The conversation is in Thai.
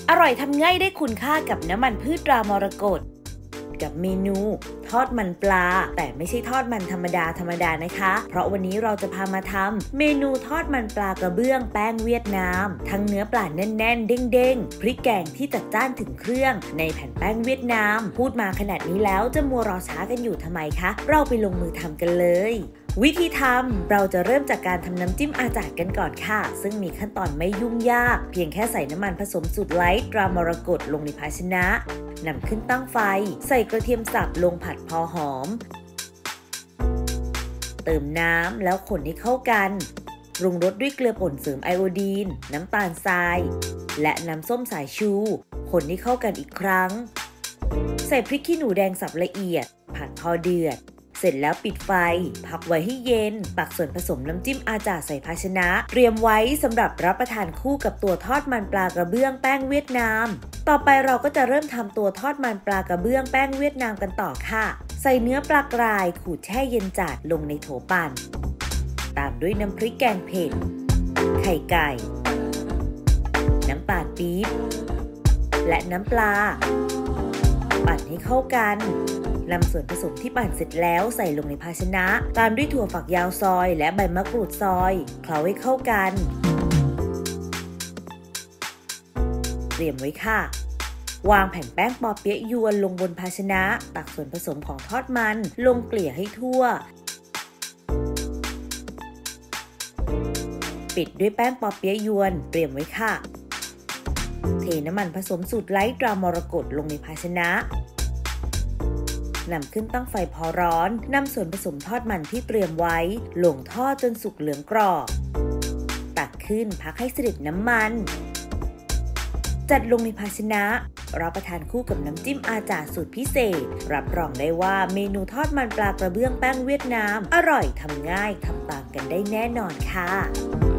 อร่อยทำง่ายได้คุณค่ากับน้ำมันพืชตรามรกตกับเมนูทอดมันปลาแต่ไม่ใช่ทอดมันธรรมดานะคะเพราะวันนี้เราจะพามาทำเมนูทอดมันปลากระเบื้องแป้งเวียดนามทั้งเนื้อปลาแน่นๆเด้งๆพริกแกงที่จัดจ้านถึงเครื่องในแผ่นแป้งเวียดนามพูดมาขนาดนี้แล้วจะมัวรอช้ากันอยู่ทำไมคะเราไปลงมือทำกันเลยวิธีทำเราจะเริ่มจากการทำน้ำจิ้มอาจาดกันก่อนค่ะซึ่งมีขั้นตอนไม่ยุ่งยากเพียงแค่ใส่น้ำมันผสมสูตรไลท์ตรามรกตลงในภาชนะนำขึ้นตั้งไฟใส่กระเทียมสับลงผัดพอหอมเติมน้ำแล้วคนให้เข้ากันปรุงรสด้วยเกลือป่นเสริมไอโอดีนน้ำตาลทรายและน้ำส้มสายชูคนให้เข้ากันอีกครั้งใส่พริกขี้หนูแดงสับละเอียดผัดพอเดือดเสร็จแล้วปิดไฟพักไว้ให้เย็นตักส่วนผสมน้ำจิ้มอาจาดใส่ภาชนะเตรียมไว้สำหรับรับประทานคู่กับตัวทอดมันปลากระเบื้องแป้งเวียดนามต่อไปเราก็จะเริ่มทำตัวทอดมันปลากระเบื้องแป้งเวียดนามกันต่อค่ะใส่เนื้อปลากรายขูดแช่เย็นจัดลงในโถปั่นตามด้วยน้ำพริกแกงเผ็ดไข่ไก่น้ำตาลปี๊บและน้ำปลาปั่นให้เข้ากันนำส่วนผสมที่ปั่นเสร็จแล้วใส่ลงในภาชนะตามด้วยถั่วฝักยาวซอยและใบมะกรูดซอยเคล้าให้เข้ากันเตรียมไว้ค่ะวางแผ่นแป้งปอเปี๊ยะยวนลงบนภาชนะตักส่วนผสมของทอดมันลงเกลี่ยให้ทั่วปิดด้วยแป้งปอเปี๊ยะยวนเตรียมไว้ค่ะเทน้ำมันผสมสูตรไลท์ตรามรกตลงในภาชนะนำขึ้นตั้งไฟพอร้อนนำส่วนผสมทอดมันที่เตรียมไว้ลงทอดจนสุกเหลืองกรอบตักขึ้นพักให้เสด็จน้ำมันจัดลงในภาชนะรับประทานคู่กับน้ำจิ้มอาจาดสูตรพิเศษรับรองได้ว่าเมนูทอดมันปลากระเบื้องแป้งเวียดนามอร่อยทำง่ายทำตามกันได้แน่นอนค่ะ